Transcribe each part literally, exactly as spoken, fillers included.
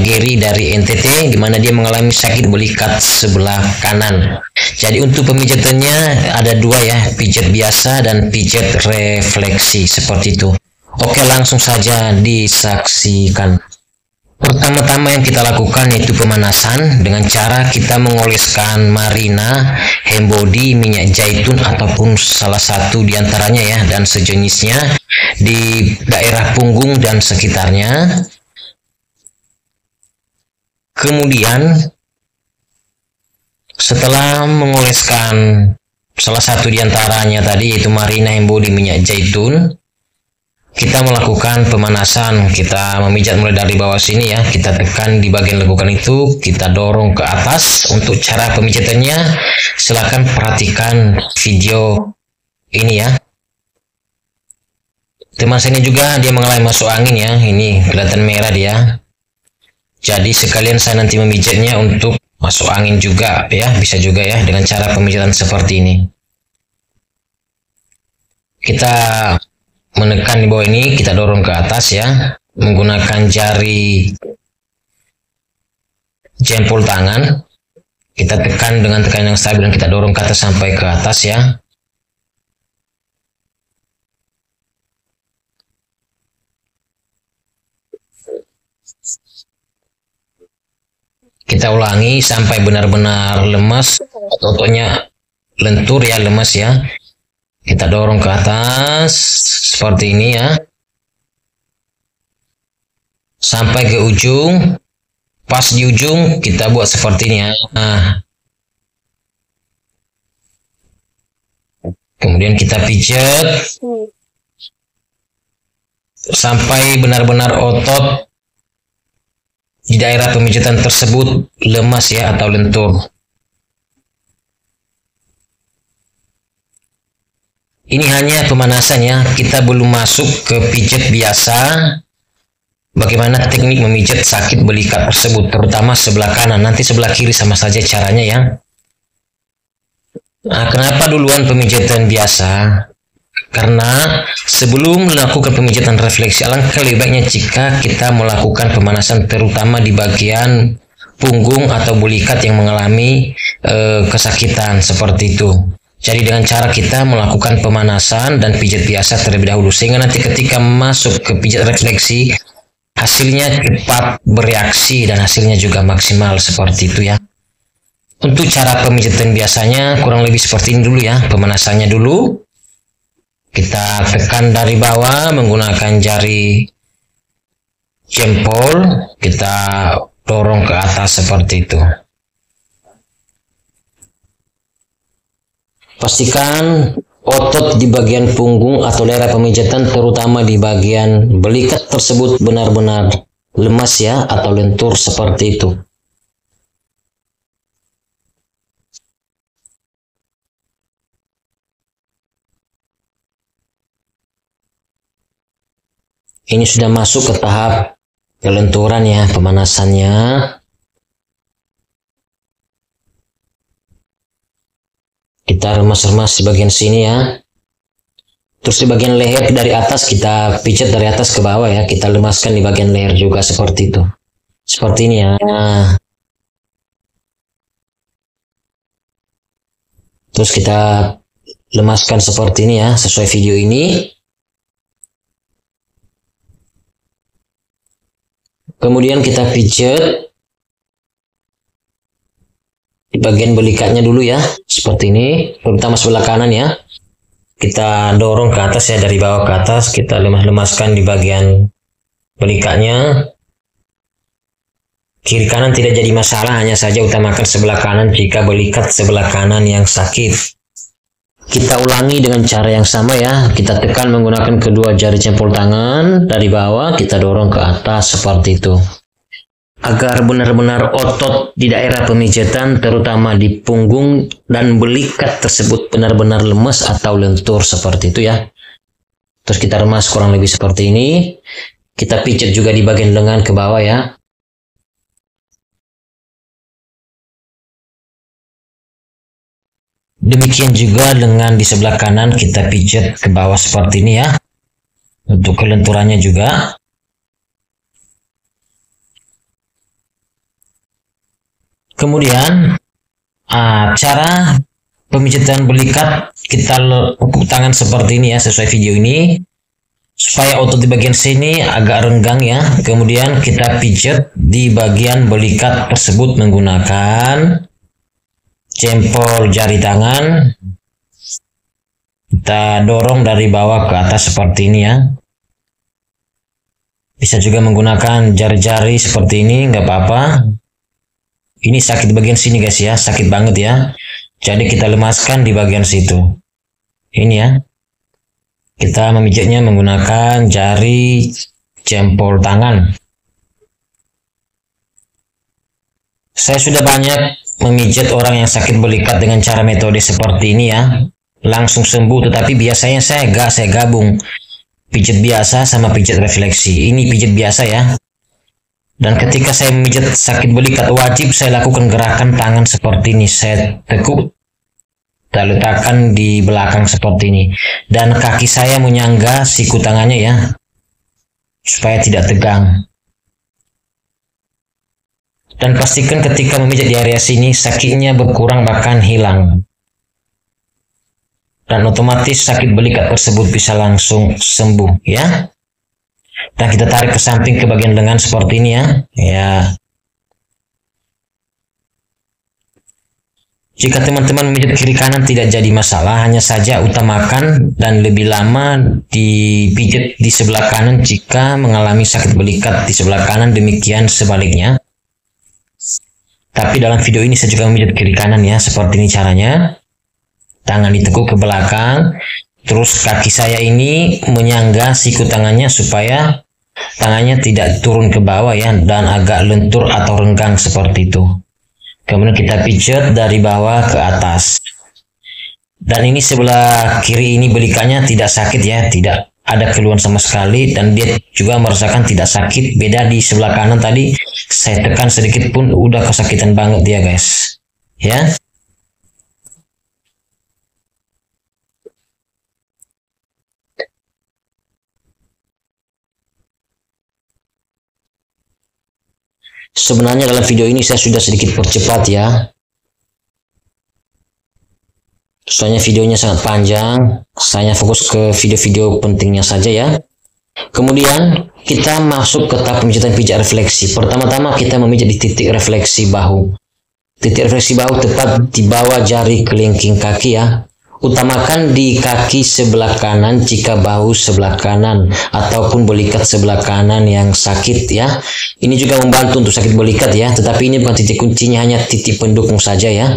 Gary dari N T T, di mana dia mengalami sakit belikat sebelah kanan. Jadi untuk pemijatannya ada dua ya, pijat biasa dan pijat refleksi seperti itu. Oke, langsung saja disaksikan. Pertama-tama yang kita lakukan yaitu pemanasan dengan cara kita mengoleskan marina, hembody, minyak zaitun ataupun salah satu diantaranya ya, dan sejenisnya di daerah punggung dan sekitarnya. Kemudian setelah mengoleskan salah satu diantaranya tadi yaitu marina, hembody, minyak zaitun, kita melakukan pemanasan. Kita memijat mulai dari bawah sini ya, kita tekan di bagian lekukan itu, kita dorong ke atas. Untuk cara pemijatannya silakan perhatikan video ini ya. Teman saya ini juga dia mengalami masuk angin ya, ini kelihatan merah dia. Jadi sekalian saya nanti memijatnya untuk masuk angin juga ya, bisa juga ya dengan cara pemijatan seperti ini. Kita menekan di bawah ini, kita dorong ke atas ya, menggunakan jari jempol tangan. Kita tekan dengan tekanan yang stabil dan kita dorong ke atas sampai ke atas ya. Kita ulangi sampai benar-benar lemas, ototnya lentur ya, lemas ya. Kita dorong ke atas seperti ini ya, sampai ke ujung. Pas di ujung kita buat seperti ini ya. Nah, kemudian kita pijat sampai benar-benar otot di daerah pemijatan tersebut lemas ya atau lentur. Ini hanya pemanasan ya, kita belum masuk ke pijat biasa. Bagaimana teknik memijat sakit belikat tersebut, terutama sebelah kanan. Nanti sebelah kiri sama saja caranya ya. Nah, kenapa duluan pemijatan biasa? Karena sebelum melakukan pemijatan refleksi, alangkah lebih baiknya jika kita melakukan pemanasan terutama di bagian punggung atau belikat yang mengalami eh, kesakitan seperti itu. Jadi dengan cara kita melakukan pemanasan dan pijat biasa terlebih dahulu, sehingga nanti ketika masuk ke pijat refleksi hasilnya cepat bereaksi dan hasilnya juga maksimal seperti itu ya. Untuk cara pemijatan biasanya kurang lebih seperti ini dulu ya. Pemanasannya dulu kita tekan dari bawah menggunakan jari jempol, kita dorong ke atas seperti itu. Pastikan otot di bagian punggung atau daerah pemijatan terutama di bagian belikat tersebut benar-benar lemas ya atau lentur seperti itu. Ini sudah masuk ke tahap kelenturan ya, pemanasannya. Kita remas-remas di bagian sini ya. Terus di bagian leher dari atas kita pijat dari atas ke bawah ya. Kita lemaskan di bagian leher juga seperti itu. Seperti ini ya. Terus kita lemaskan seperti ini ya, sesuai video ini. Kemudian kita pijat di bagian belikatnya dulu ya, seperti ini, terutama sebelah kanan ya. Kita dorong ke atas ya, dari bawah ke atas, kita lemas-lemaskan di bagian belikatnya. Kiri kanan tidak jadi masalah, hanya saja utamakan sebelah kanan jika belikat sebelah kanan yang sakit. Kita ulangi dengan cara yang sama ya, kita tekan menggunakan kedua jari jempol tangan, dari bawah kita dorong ke atas seperti itu. Agar benar-benar otot di daerah pemijatan terutama di punggung dan belikat tersebut benar-benar lemas atau lentur seperti itu ya. Terus kita remas kurang lebih seperti ini. Kita pijat juga di bagian lengan ke bawah ya. Demikian juga dengan di sebelah kanan kita pijat ke bawah seperti ini ya. Untuk kelenturannya juga. Kemudian uh, cara pemijatan belikat, kita lekuk tangan seperti ini ya, sesuai video ini, supaya otot di bagian sini agak renggang ya. Kemudian kita pijat di bagian belikat tersebut menggunakan jempol jari tangan. Kita dorong dari bawah ke atas seperti ini ya. Bisa juga menggunakan jari-jari seperti ini, nggak apa-apa. Ini sakit bagian sini guys ya, sakit banget ya. Jadi kita lemaskan di bagian situ. Ini ya. Kita memijatnya menggunakan jari jempol tangan. Saya sudah banyak memijat orang yang sakit belikat dengan cara metode seperti ini ya. Langsung sembuh, tetapi biasanya saya gak saya gabung pijat biasa sama pijat refleksi. Ini pijat biasa ya. Dan ketika saya memijat sakit belikat, wajib saya lakukan gerakan tangan seperti ini. Saya tekuk, saya letakkan di belakang seperti ini. Dan kaki saya menyangga siku tangannya ya, supaya tidak tegang. Dan pastikan ketika memijat di area sini, sakitnya berkurang bahkan hilang. Dan otomatis sakit belikat tersebut bisa langsung sembuh ya. Dan kita tarik ke samping ke bagian lengan seperti ini ya. Ya. Jika teman-teman memijat kiri kanan tidak jadi masalah, hanya saja utamakan dan lebih lama dipijat di sebelah kanan jika mengalami sakit belikat di sebelah kanan, demikian sebaliknya. Tapi dalam video ini saya juga memijat kiri kanan ya, seperti ini caranya. Tangan ditekuk ke belakang, terus kaki saya ini menyangga siku tangannya supaya tangannya tidak turun ke bawah ya, dan agak lentur atau renggang seperti itu. Kemudian kita pijat dari bawah ke atas. Dan ini sebelah kiri ini belikatnya tidak sakit ya, tidak ada keluhan sama sekali, dan dia juga merasakan tidak sakit. Beda di sebelah kanan tadi, saya tekan sedikit pun udah kesakitan banget dia guys. Ya. Sebenarnya dalam video ini saya sudah sedikit percepat ya. Soalnya videonya sangat panjang. Saya fokus ke video-video pentingnya saja ya. Kemudian kita masuk ke tahap pemijatan pijat refleksi. Pertama-tama kita memijat di titik refleksi bahu. Titik refleksi bahu tepat di bawah jari kelingking kaki ya. Utamakan di kaki sebelah kanan jika bahu sebelah kanan ataupun belikat sebelah kanan yang sakit ya. Ini juga membantu untuk sakit belikat ya, tetapi ini bukan titik kuncinya, hanya titik pendukung saja ya.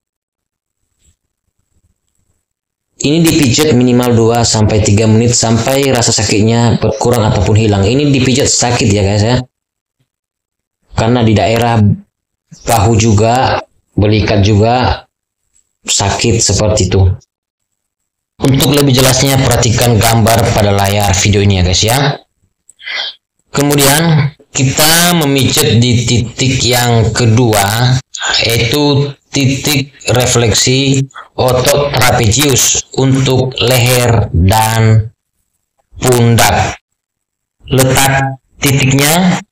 Ini dipijat minimal dua sampai tiga menit sampai rasa sakitnya berkurang ataupun hilang. Ini dipijat sakit ya guys ya. Karena di daerah bahu juga, belikat juga sakit seperti itu. Untuk lebih jelasnya perhatikan gambar pada layar video ini ya guys ya. Kemudian kita memijat di titik yang kedua, yaitu titik refleksi otot trapezius untuk leher dan pundak. Letak titiknya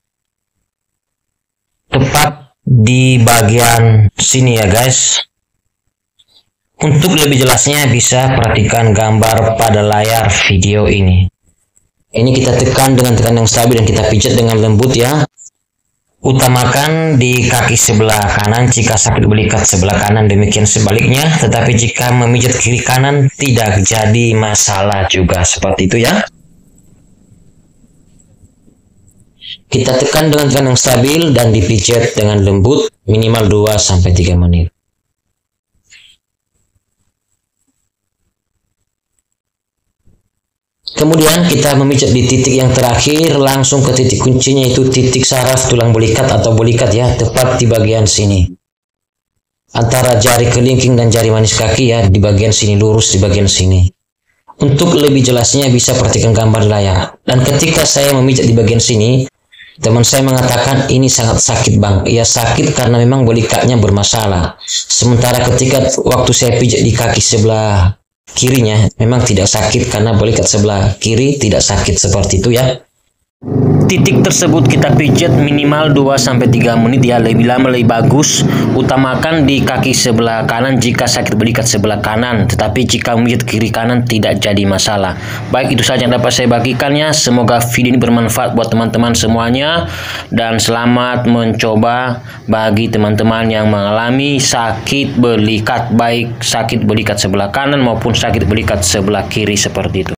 tepat di bagian sini ya guys. Untuk lebih jelasnya bisa perhatikan gambar pada layar video ini. Ini kita tekan dengan tekan yang stabil dan kita pijat dengan lembut ya. Utamakan di kaki sebelah kanan jika sakit belikat sebelah kanan, demikian sebaliknya. Tetapi jika memijat kiri kanan tidak jadi masalah juga, seperti itu ya. Kita tekan dengan tekan yang stabil dan dipijat dengan lembut minimal dua sampai tiga menit. Kemudian kita memijat di titik yang terakhir, langsung ke titik kuncinya, yaitu titik saraf tulang belikat atau belikat ya, tepat di bagian sini. Antara jari kelingking dan jari manis kaki ya, di bagian sini, lurus di bagian sini. Untuk lebih jelasnya bisa perhatikan gambar di layar. Dan ketika saya memijat di bagian sini, teman saya mengatakan ini sangat sakit bang. Ya sakit karena memang belikatnya bermasalah. Sementara ketika waktu saya pijat di kaki sebelah kirinya memang tidak sakit karena belikat sebelah kiri tidak sakit, seperti itu ya. Titik tersebut kita pijat minimal dua sampai tiga menit ya, lebih lama lebih bagus. Utamakan di kaki sebelah kanan jika sakit belikat sebelah kanan, tetapi jika memijat kiri kanan tidak jadi masalah. Baik, itu saja yang dapat saya bagikannya. Semoga video ini bermanfaat buat teman-teman semuanya, dan selamat mencoba bagi teman-teman yang mengalami sakit belikat, baik sakit belikat sebelah kanan maupun sakit belikat sebelah kiri seperti itu.